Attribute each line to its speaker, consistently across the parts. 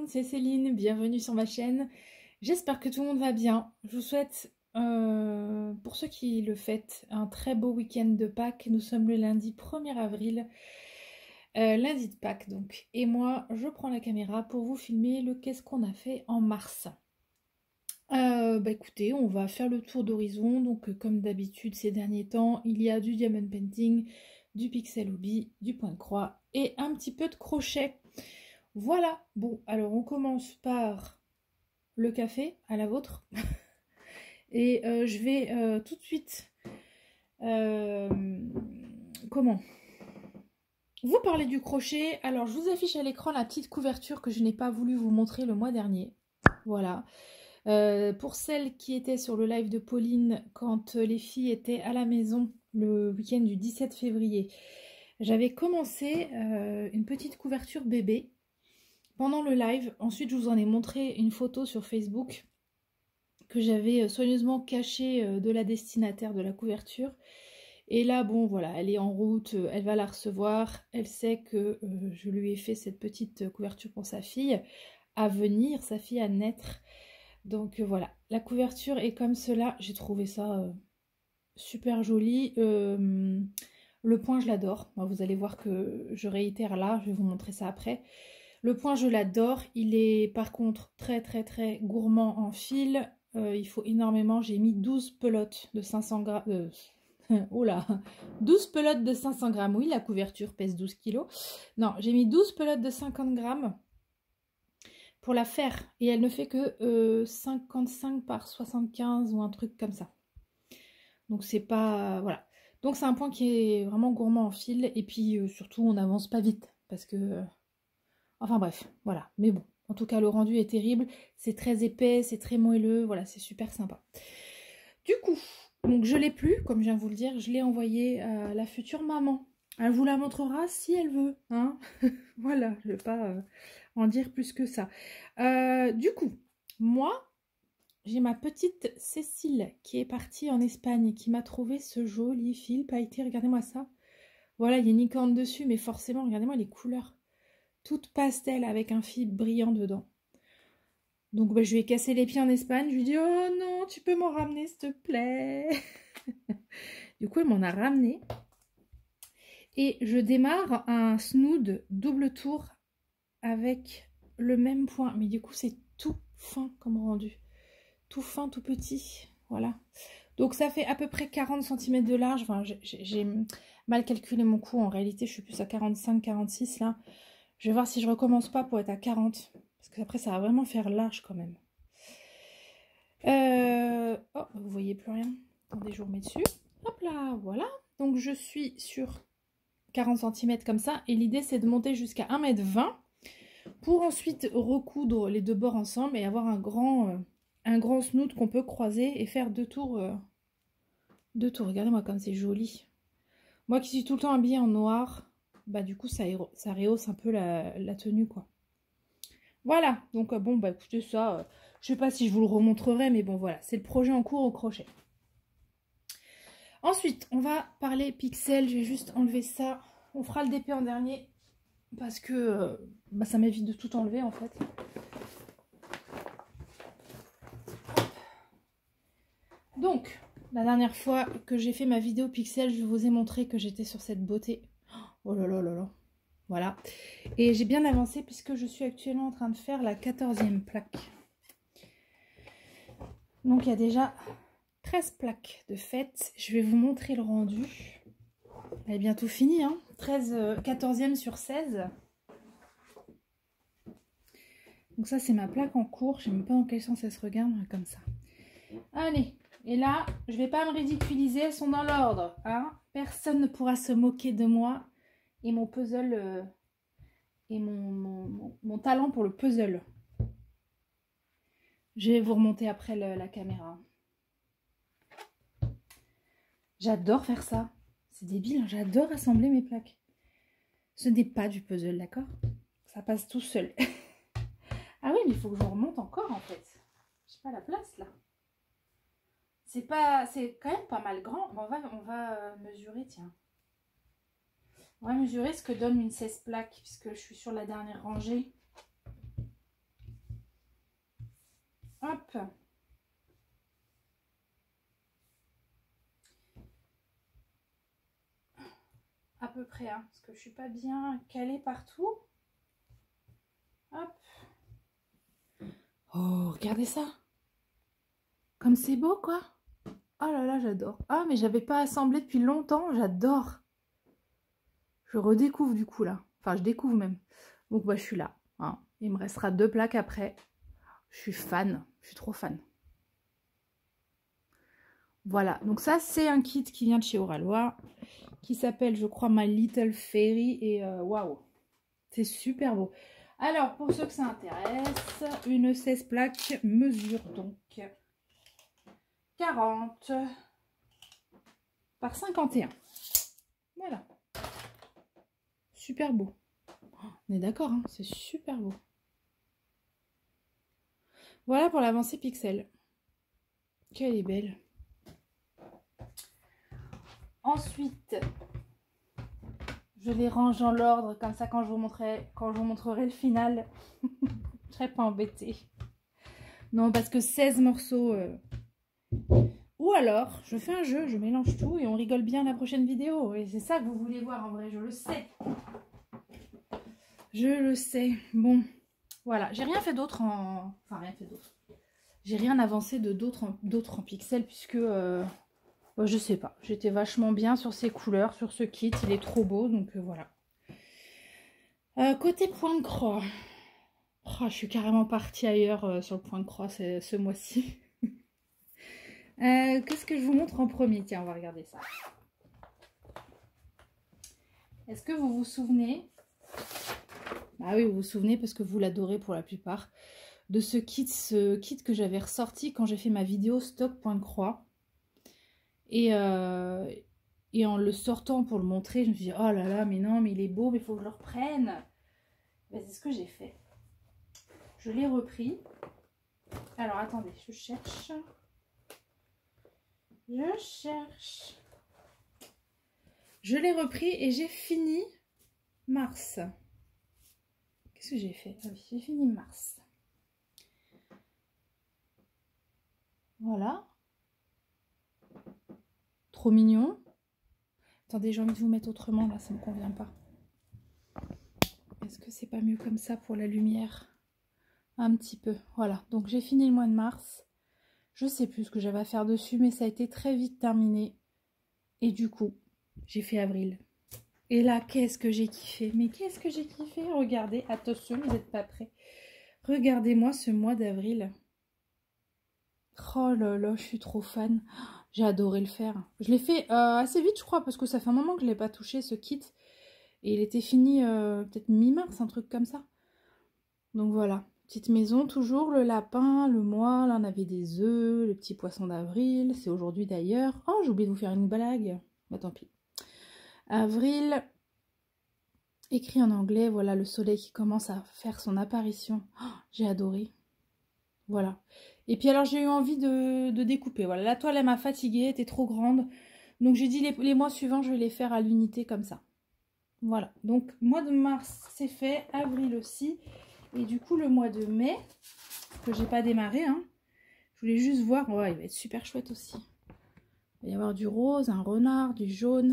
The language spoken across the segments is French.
Speaker 1: c'est Céline, bienvenue sur ma chaîne. J'espère que tout le monde va bien. Je vous souhaite, pour ceux qui le fêtent, un très beau week-end de Pâques. Nous sommes le lundi 1er avril, lundi de Pâques donc. Et moi, je prends la caméra pour vous filmer le qu'est-ce qu'on a fait en mars. Écoutez, on va faire le tour d'horizon. Donc comme d'habitude ces derniers temps, il y a du diamond painting, du pixel hobby, du point de croix et un petit peu de crochet. Voilà, bon, alors on commence par le café, à la vôtre. Et je vais tout de suite, comment vous parler du crochet. Alors je vous affiche à l'écran la petite couverture que je n'ai pas voulu vous montrer le mois dernier. Voilà. Pour celles qui étaient sur le live de Pauline, quand les filles étaient à la maison le week-end du 17 février, j'avais commencé une petite couverture bébé pendant le live. Ensuite, je vous en ai montré une photo sur Facebook que j'avais soigneusement cachée de la destinataire de la couverture. Et là, bon, voilà, elle est en route, elle va la recevoir. Elle sait que je lui ai fait cette petite couverture pour sa fille à venir, sa fille à naître. Donc voilà, la couverture est comme cela. J'ai trouvé ça super joli. Le point, je l'adore. Vous allez voir que je réitère là, je vais vous montrer ça après. Le point, je l'adore. Il est par contre très gourmand en fil. Il faut énormément. J'ai mis 12 pelotes de 500 grammes. Oh là, 12 pelotes de 500 grammes. Oui, la couverture pèse 12 kilos. Non, j'ai mis 12 pelotes de 50 grammes pour la faire. Et elle ne fait que 55 par 75 ou un truc comme ça. Donc c'est pas... voilà. Donc c'est un point qui est vraiment gourmand en fil. Et puis surtout, on n'avance pas vite. Parce que... enfin bref, voilà. Mais bon, en tout cas, le rendu est terrible. C'est très épais, c'est très moelleux. Voilà, c'est super sympa. Du coup, donc je l'ai plus, comme je viens de vous le dire. Je l'ai envoyé à la future maman. Elle vous la montrera si elle veut. Hein. Voilà, je ne vais pas en dire plus que ça. Du coup, moi, j'ai ma petite Cécile qui est partie en Espagne et qui m'a trouvé ce joli fil pailleté. Regardez-moi ça. Voilà, il y a une licorne dessus, mais forcément, regardez-moi les couleurs. Toute pastel avec un fil brillant dedans. Donc je lui ai cassé les pieds en Espagne. Je lui ai dit, oh non, tu peux m'en ramener s'il te plaît. Du coup, elle m'en a ramené. Et je démarre un snood double tour avec le même point. Mais du coup, c'est tout fin comme rendu. Tout fin, tout petit. Voilà. Donc ça fait à peu près 40 cm de large. Enfin, j'ai mal calculé mon coup. En réalité, je suis plus à 45, 46 là. Je vais voir si je recommence pas pour être à 40. Parce que après, ça va vraiment faire large quand même. Oh, vous voyez plus rien. Attendez, je vous remets dessus. Hop là, voilà. Donc, je suis sur 40 cm comme ça. Et l'idée, c'est de monter jusqu'à 1,20 m pour ensuite recoudre les deux bords ensemble et avoir un grand snood qu'on peut croiser et faire deux tours. Regardez-moi comme c'est joli. Moi qui suis tout le temps habillée en noir, bah du coup, ça rehausse un peu la tenue, quoi. Voilà, donc bon, bah écoutez, ça, je sais pas si je vous le remontrerai, mais bon, voilà, c'est le projet en cours au crochet. Ensuite, on va parler pixel. Je vais juste enlever ça. On fera le DP en dernier, parce que ça m'évite de tout enlever, en fait. Donc, la dernière fois que j'ai fait ma vidéo pixel, je vous ai montré que j'étais sur cette beauté. Oh là là là là. Voilà. Et j'ai bien avancé puisque je suis actuellement en train de faire la 14e plaque. Donc, il y a déjà 13 plaques de fait. Je vais vous montrer le rendu. Elle est bientôt finie, hein. 14e sur 16. Donc ça, c'est ma plaque en cours. Je ne sais même pas dans quel sens elle se regarde, comme ça. Allez. Et là, je ne vais pas me ridiculiser. Elles sont dans l'ordre, hein. Personne ne pourra se moquer de moi et mon puzzle... et mon talent pour le puzzle. Je vais vous remonter après la caméra. J'adore faire ça. C'est débile, hein, j'adore assembler mes plaques. Ce n'est pas du puzzle, d'accord? Ça passe tout seul. Ah oui, mais il faut que je remonte encore, en fait. J'ai pas la place, là. C'est quand même pas mal grand. On va mesurer, tiens. On va mesurer ce que donne une 16 plaques, puisque je suis sur la dernière rangée. Hop. À peu près, hein, parce que je suis pas bien calée partout. Hop. Oh, regardez ça. Comme c'est beau, quoi. Oh là là, j'adore. Ah, mais j'avais pas assemblé depuis longtemps. J'adore. Je redécouvre du coup, là. Enfin, je découvre même. Donc, bah, je suis là. Hein. Il me restera 2 plaques après. Je suis fan. Je suis trop fan. Voilà. Donc, ça, c'est un kit qui vient de chez Oralois. Qui s'appelle, je crois, My Little Fairy. Et waouh. C'est super beau. Alors, pour ceux que ça intéresse, une 16 plaques mesure donc 40 par 51. Voilà. Super beau. On est d'accord, hein, c'est super beau. Voilà pour l'avancée pixel. Qu'elle est belle. Ensuite, je les range dans l'ordre, comme ça quand je vous montrerai le final, je ne serai pas embêtée. Non, parce que 16 morceaux... Ou alors, je fais un jeu, je mélange tout et on rigole bien la prochaine vidéo. Et c'est ça que vous voulez voir en vrai, je le sais. Je le sais. Bon, voilà. J'ai rien fait d'autre en... Enfin, rien fait d'autre. J'ai rien avancé de d'autres en pixels puisque... je sais pas. J'étais vachement bien sur ces couleurs, sur ce kit. Il est trop beau, donc voilà. Côté point de croix. Oh, je suis carrément partie ailleurs sur le point de croix ce mois-ci. Qu'est-ce que je vous montre en premier? Tiens, on va regarder ça. Est-ce que vous vous souvenez? Ah oui, vous vous souvenez parce que vous l'adorez pour la plupart. De ce kit que j'avais ressorti quand j'ai fait ma vidéo stock point de croix. Et en le sortant pour le montrer, je me suis dit, oh là là, mais non, mais il est beau, mais il faut que je le reprenne. Ben, c'est ce que j'ai fait. Je l'ai repris. Alors, attendez, je cherche. Je l'ai repris et j'ai fini mars. Qu'est-ce que j'ai fait? Ah oui, j'ai fini mars. Voilà. Trop mignon. Attendez, j'ai envie de vous mettre autrement, là, ça ne me convient pas. Est-ce que c'est pas mieux comme ça pour la lumière? Un petit peu. Voilà, donc j'ai fini le mois de mars. Je sais plus ce que j'avais à faire dessus, mais ça a été très vite terminé. Et du coup, j'ai fait avril. Et là, qu'est-ce que j'ai kiffé? Mais qu'est-ce que j'ai kiffé? Regardez, attention, vous n'êtes pas prêts. Regardez-moi ce mois d'avril. Oh là là, je suis trop fan. J'ai adoré le faire. Je l'ai fait assez vite, je crois, parce que ça fait un moment que je ne l'ai pas touché, ce kit. Et il était fini peut-être mi-mars, un truc comme ça. Donc voilà, petite maison, toujours le lapin, le mois, là on avait des œufs, le petit poisson d'avril, c'est aujourd'hui d'ailleurs. Oh, j'ai oublié de vous faire une blague. Bah tant pis. Avril, écrit en anglais, voilà le soleil qui commence à faire son apparition. Oh, j'ai adoré. Voilà. Et puis alors j'ai eu envie de découper. Voilà, la toile elle m'a fatiguée, elle était trop grande. Donc j'ai dit les mois suivants je vais les faire à l'unité comme ça. Voilà, donc mois de mars c'est fait, avril aussi. Et du coup le mois de mai, que j'ai pas démarré, hein, je voulais juste voir, ouais, il va être super chouette aussi. Il va y avoir du rose, un renard, du jaune.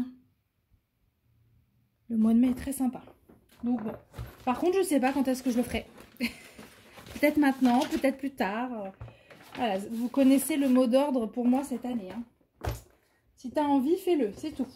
Speaker 1: Le mois de mai est très sympa. Donc bon, par contre je sais pas quand est-ce que je le ferai. Peut-être maintenant, peut-être plus tard. Voilà, vous connaissez le mot d'ordre pour moi cette année. Hein. Si tu as envie, fais-le, c'est tout.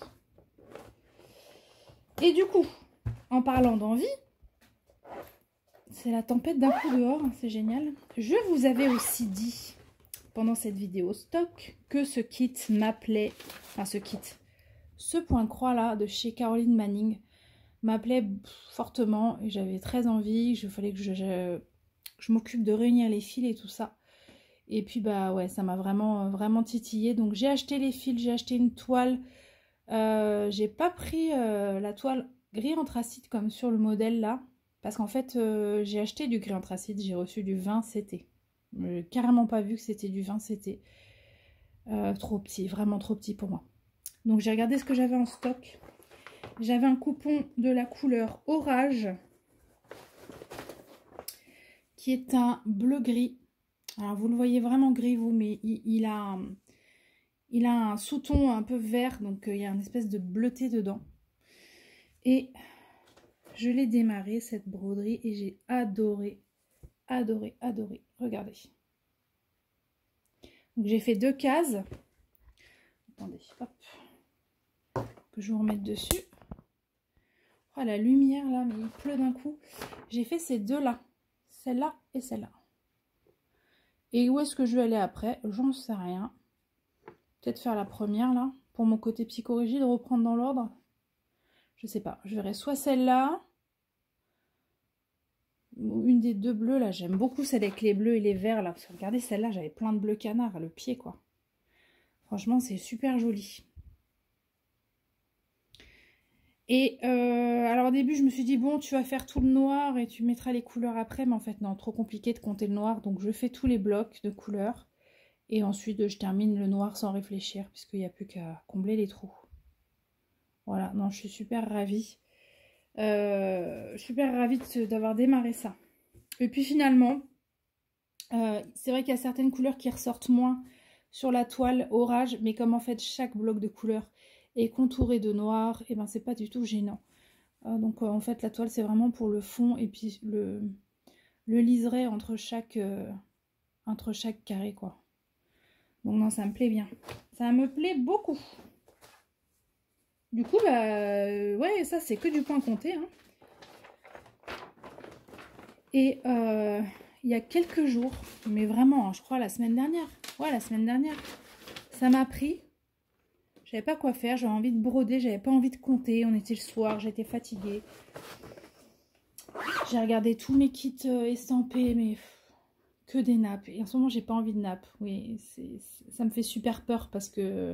Speaker 1: Et du coup, en parlant d'envie, c'est la tempête d'un coup dehors, hein, c'est génial. Je vous avais aussi dit, pendant cette vidéo stock, que ce kit m'appelait, enfin ce point croix là de chez Caroline Manning m'appelait fortement et j'avais très envie, il fallait que je m'occupe de réunir les fils et tout ça. Et puis bah ouais, ça m'a vraiment titillé. Donc j'ai acheté les fils, j'ai acheté une toile. J'ai pas pris la toile gris anthracite comme sur le modèle là. Parce qu'en fait, j'ai acheté du gris anthracite, j'ai reçu du 20 CT. J'ai carrément pas vu que c'était du 20 CT. Trop petit, vraiment trop petit pour moi. Donc j'ai regardé ce que j'avais en stock. J'avais un coupon de la couleur orage. Qui est un bleu-gris. Alors vous le voyez vraiment gris vous, mais il a un sous-ton un peu vert, donc il y a une espèce de bleuté dedans. Et je l'ai démarré cette broderie et j'ai adoré, adoré, adoré. Regardez. Donc j'ai fait 2 cases. Attendez, hop, que je vous remette dessus. Oh la lumière là, mais il pleut d'un coup. J'ai fait ces deux là, celle-là et celle-là. Et où est-ce que je vais aller après? J'en sais rien. Peut-être faire la première là, pour mon côté psychorigide, reprendre dans l'ordre. Je sais pas, je verrai soit celle-là, ou une des 2 bleues là. J'aime beaucoup celle avec les bleus et les verts là, parce que regardez celle-là, j'avais plein de bleus canards à le pied quoi. Franchement, c'est super joli. Et alors au début, je me suis dit, bon, tu vas faire tout le noir et tu mettras les couleurs après. Mais en fait, non, trop compliqué de compter le noir. Donc, je fais tous les blocs de couleurs. Et ensuite, je termine le noir sans réfléchir, puisqu'il n'y a plus qu'à combler les trous. Voilà, non, je suis super ravie. Super ravie d'avoir démarré ça. Et puis finalement, c'est vrai qu'il y a certaines couleurs qui ressortent moins sur la toile orage. Mais comme en fait, chaque bloc de couleurs est contouré de noir, et ben c'est pas du tout gênant. Donc en fait la toile c'est vraiment pour le fond et puis le liseré entre chaque carré quoi. Donc non, ça me plaît bien. Ça me plaît beaucoup. Du coup bah ouais, ça c'est que du point compté hein. Et il y a quelques jours, mais vraiment hein, je crois la semaine dernière. Ouais, la semaine dernière. Ça m'a pris. Je savais pas quoi faire, j'avais envie de broder, j'avais pas envie de compter. On était le soir, j'étais fatiguée. J'ai regardé tous mes kits estampés, mais que des nappes. Et en ce moment, j'ai pas envie de nappes. Oui, ça me fait super peur parce que...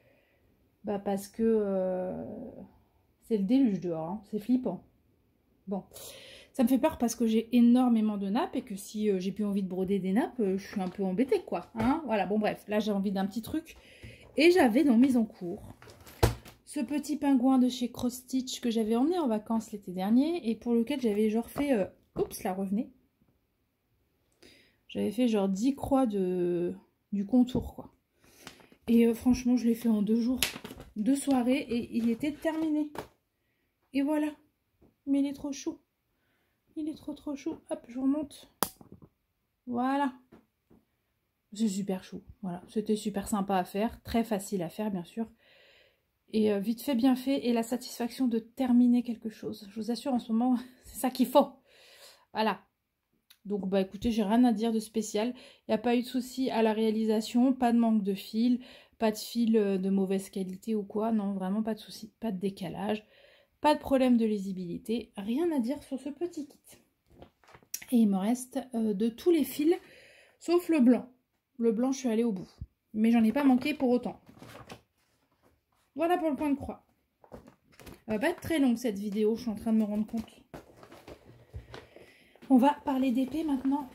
Speaker 1: c'est le déluge dehors, hein. C'est flippant. Bon, ça me fait peur parce que j'ai énormément de nappes et que si j'ai plus envie de broder des nappes, je suis un peu embêtée, quoi. Hein, voilà, bon bref, là j'ai envie d'un petit truc. Et j'avais dans Mise en cours ce petit pingouin de chez Cross Stitch que j'avais emmené en vacances l'été dernier et pour lequel j'avais genre fait... oups, là, revenez. J'avais fait genre 10 croix du contour, quoi. Et franchement, je l'ai fait en 2 jours, 2 soirées et il était terminé. Et voilà. Mais il est trop chou. Il est trop chou. Hop, je remonte. Voilà. C'est super chou. Voilà. C'était super sympa à faire. Très facile à faire, bien sûr. Et vite fait, bien fait. Et la satisfaction de terminer quelque chose. Je vous assure, en ce moment, c'est ça qu'il faut. Voilà. Donc, bah écoutez, j'ai rien à dire de spécial. Il n'y a pas eu de souci à la réalisation. Pas de manque de fil. Pas de fil de mauvaise qualité ou quoi. Non, vraiment pas de souci. Pas de décalage. Pas de problème de lisibilité. Rien à dire sur ce petit kit. Et il me reste de tous les fils, sauf le blanc. Le blanc, je suis allée au bout. Mais j'en ai pas manqué pour autant. Voilà pour le point de croix. Elle va pas être très longue cette vidéo, je suis en train de me rendre compte. On va parler d'épée maintenant.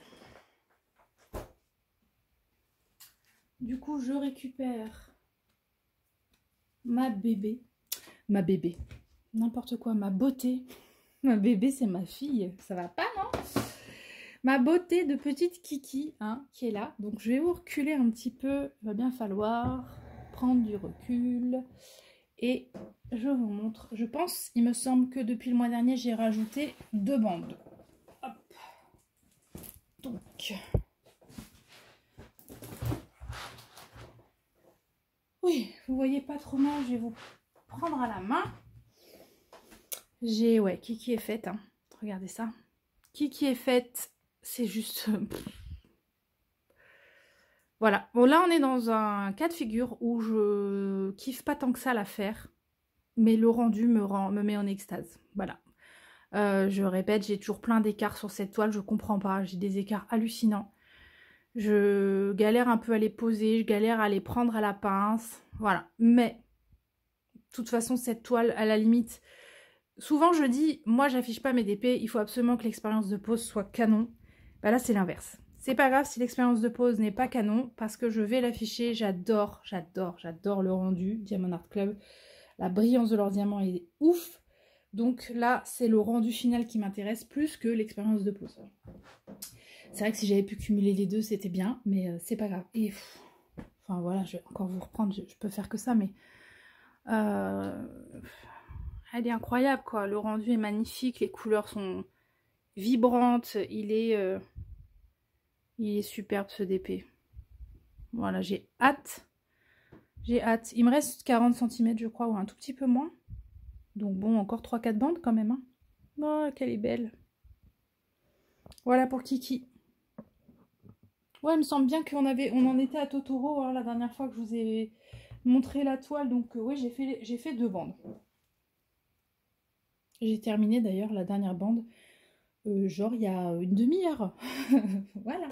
Speaker 1: Du coup, je récupère ma bébé. Ma bébé. N'importe quoi, ma beauté. Ma bébé, c'est ma fille. Ça va pas, non? Ma beauté de petite Kiki, hein, qui est là. Donc, je vais vous reculer un petit peu. Il va bien falloir prendre du recul. Et je vous montre. Je pense, il me semble que depuis le mois dernier, j'ai rajouté 2 bandes. Hop. Donc... oui, vous voyez pas trop mal, je vais vous prendre à la main. J'ai, ouais, Kiki est faite, hein. Regardez ça. Kiki est faite, c'est juste... voilà. Bon, là, on est dans un cas de figure où je kiffe pas tant que ça la faire. Mais le rendu me met en extase. Voilà. Je répète, j'ai toujours plein d'écarts sur cette toile, je comprends pas. J'ai des écarts hallucinants. Je galère un peu à les poser, je galère à les prendre à la pince. Voilà. Mais, de toute façon, cette toile, à la limite... souvent, je dis, moi, j'affiche pas mes DP, il faut absolument que l'expérience de pose soit canon. Bah là, c'est l'inverse. C'est pas grave si l'expérience de pose n'est pas canon, parce que je vais l'afficher. J'adore le rendu Diamond Art Club. La brillance de leur diamant est ouf. Donc là, c'est le rendu final qui m'intéresse plus que l'expérience de pose. C'est vrai que si j'avais pu cumuler les deux, c'était bien, mais c'est pas grave. Et enfin voilà, je vais encore vous reprendre, je peux faire que ça, mais elle est incroyable quoi. Le rendu est magnifique, les couleurs sont vibrantes, il est superbe ce DP. Voilà, j'ai hâte. J'ai hâte. Il me reste 40 cm je crois, ou un tout petit peu moins. Donc bon, encore 3-4 bandes quand même. Hein. Oh, qu'elle est belle. Voilà pour Kiki. Ouais, il me semble bien on en était à Totoro hein, la dernière fois que je vous ai montré la toile. Donc oui, j'ai fait 2 bandes. J'ai terminé d'ailleurs la dernière bande, genre il y a une demi-heure. Voilà.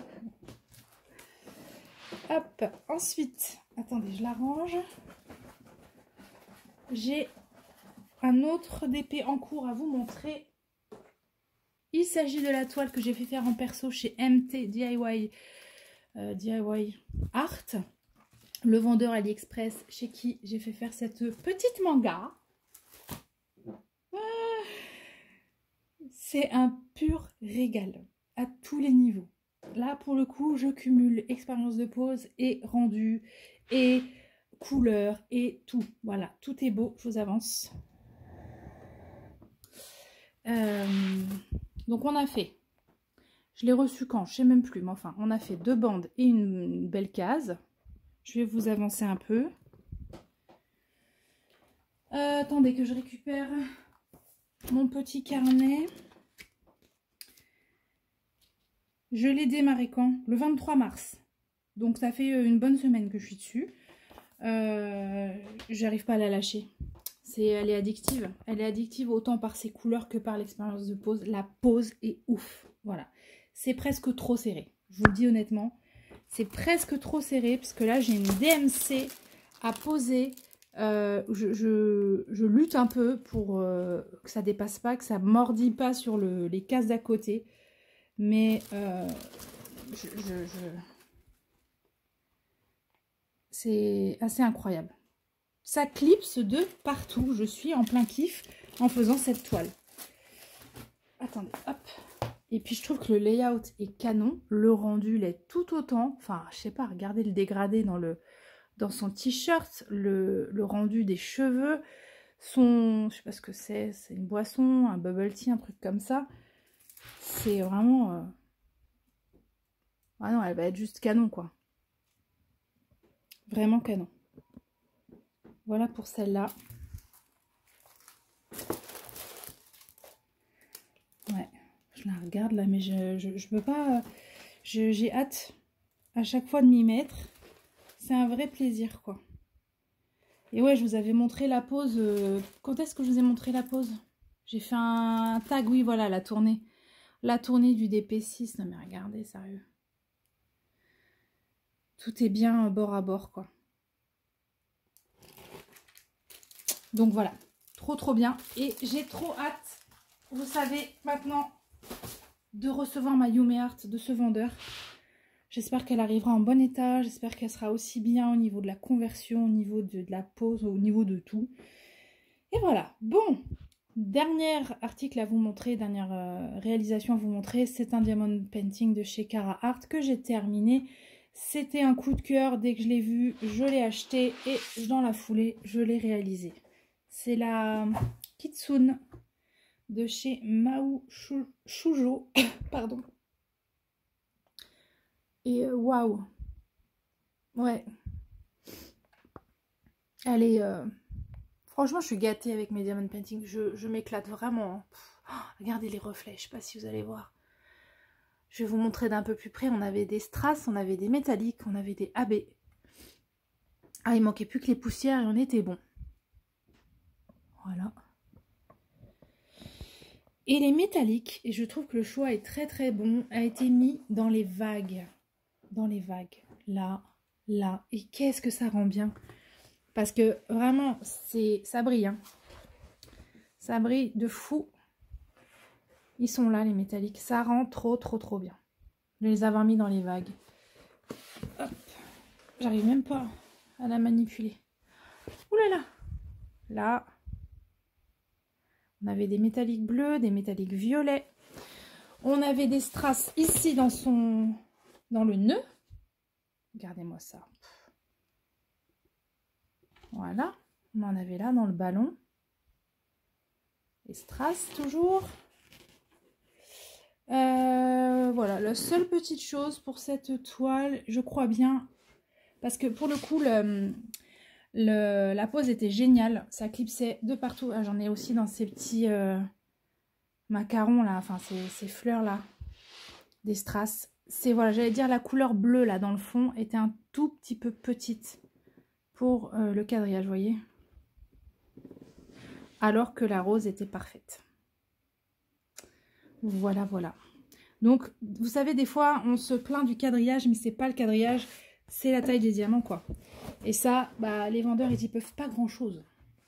Speaker 1: Hop, ensuite, attendez, je la range. J'ai un autre DP en cours à vous montrer. Il s'agit de la toile que j'ai fait faire en perso chez MT DIY, DIY Art, le vendeur AliExpress chez qui j'ai fait faire cette petite manga. C'est un pur régal à tous les niveaux. Là, pour le coup, je cumule expérience de pose et rendu et couleur et tout. Voilà, tout est beau, je vous avance. Donc on a fait, je l'ai reçu quand, je sais même plus, mais enfin, on a fait 2 bandes et une belle case. Je vais vous avancer un peu. Attendez que je récupère mon petit carnet. Je l'ai démarré quand? Le 23 mars. Donc ça fait une bonne semaine que je suis dessus. J'arrive pas à la lâcher. Elle est addictive. Elle est addictive autant par ses couleurs que par l'expérience de pose. La pose est ouf. Voilà. C'est presque trop serré. Je vous le dis honnêtement. C'est presque trop serré. Parce que là, j'ai une DMC à poser. Je lutte un peu pour que ça dépasse pas, que ça mordit pas sur les cases d'à côté. Mais c'est assez incroyable. Ça clipse de partout. Je suis en plein kiff en faisant cette toile. Attendez, hop. Et puis je trouve que le layout est canon. Le rendu l'est tout autant. Enfin, je sais pas, regardez le dégradé dans son t-shirt. Le rendu des cheveux. Je sais pas ce que c'est. C'est une boisson, un bubble tea, un truc comme ça. C'est vraiment... Ah non, elle va être juste canon, quoi. Vraiment canon. Voilà pour celle-là. Ouais, je la regarde là, mais je peux pas... J'ai hâte à chaque fois de m'y mettre. C'est un vrai plaisir, quoi. Et ouais, je vous avais montré la pose. Quand est-ce que je vous ai montré la pose? J'ai fait un tag, oui, voilà, la tournée. La tournée du DP6. Non mais regardez, sérieux. Tout est bien bord à bord, quoi. Donc voilà, trop bien. Et j'ai trop hâte, vous savez, maintenant, de recevoir ma Yume Art de ce vendeur. J'espère qu'elle arrivera en bon état. J'espère qu'elle sera aussi bien au niveau de la conversion, au niveau de la pose, au niveau de tout. Et voilà. Bon, dernier article à vous montrer, dernière réalisation à vous montrer. C'est un diamond painting de chez Cara Art que j'ai terminé. C'était un coup de cœur. Dès que je l'ai vu, je l'ai acheté et dans la foulée, je l'ai réalisé. C'est la Kitsune de chez Mao Shujo. Pardon. Et waouh. Ouais. Elle est... Franchement, je suis gâtée avec mes diamond painting. Je m'éclate vraiment. Oh, regardez les reflets. Je ne sais pas si vous allez voir. Je vais vous montrer d'un peu plus près. On avait des strass, on avait des métalliques, on avait des AB. Ah, il manquait plus que les poussières et on était bon. Voilà. Et les métalliques, et je trouve que le choix est très bon, a été mis dans les vagues. Dans les vagues. Là, là. Et qu'est-ce que ça rend bien. Parce que vraiment, ça brille. Hein. Ça brille de fou. Ils sont là, les métalliques. Ça rend trop bien. De les avoir mis dans les vagues. Hop. J'arrive même pas à la manipuler. Ouh là là. Là. On avait des métalliques bleus, des métalliques violets. On avait des strass ici dans le nœud. Regardez-moi ça. Voilà. On en avait là dans le ballon. Les strass toujours. Voilà, la seule petite chose pour cette toile, je crois bien, parce que pour le coup, la pose était géniale. Ça clipsait de partout. Ah, j'en ai aussi dans ces petits macarons là, enfin ces fleurs là, des strass. C'est, voilà, j'allais dire la couleur bleue là dans le fond était un tout petit peu petite pour le quadrillage, vous voyez. Alors que la rose était parfaite. Voilà, voilà. Donc, vous savez, des fois, on se plaint du quadrillage, mais c'est pas le quadrillage, c'est la taille des diamants, quoi. Et ça, bah, les vendeurs, ils y peuvent pas grand-chose.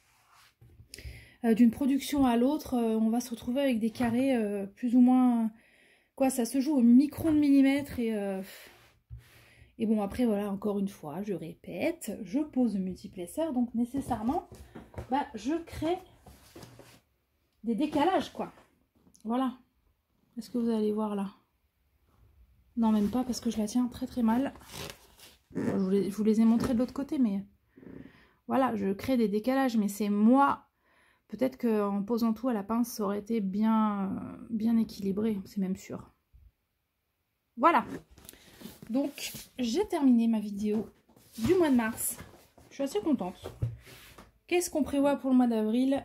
Speaker 1: D'une production à l'autre, on va se retrouver avec des carrés plus ou moins... Quoi, ça se joue au micron de millimètre et bon, après, voilà, encore une fois, je répète, je pose le multiplesseur, donc nécessairement, bah, je crée des décalages, quoi. Voilà. Est-ce que vous allez voir là? Non, même pas, parce que je la tiens très très mal. Je vous les ai montrés de l'autre côté, mais voilà, je crée des décalages, mais c'est moi. Peut-être qu'en posant tout à la pince, ça aurait été bien équilibré, c'est même sûr. Voilà. Donc, j'ai terminé ma vidéo du mois de mars. Je suis assez contente. Qu'est-ce qu'on prévoit pour le mois d'avril?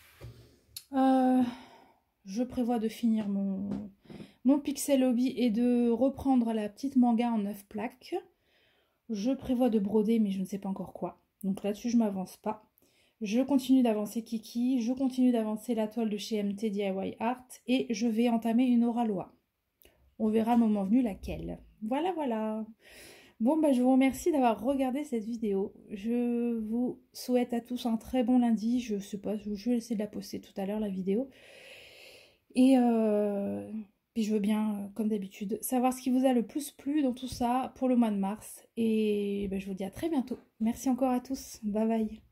Speaker 1: Je prévois de finir mon Pixel Hobby et de reprendre la petite manga en 9 plaques. Je prévois de broder, mais je ne sais pas encore quoi. Donc là-dessus, je ne m'avance pas. Je continue d'avancer Kiki, je continue d'avancer la toile de chez MT DIY Art et je vais entamer une Oralois. On verra le moment venu laquelle. Voilà, voilà. Bon, bah, je vous remercie d'avoir regardé cette vidéo. Je vous souhaite à tous un très bon lundi. Je sais pas, je vais essayer de la poster tout à l'heure, la vidéo. Et puis je veux bien, comme d'habitude, savoir ce qui vous a le plus plu dans tout ça pour le mois de mars. Et bah, je vous dis à très bientôt. Merci encore à tous. Bye bye.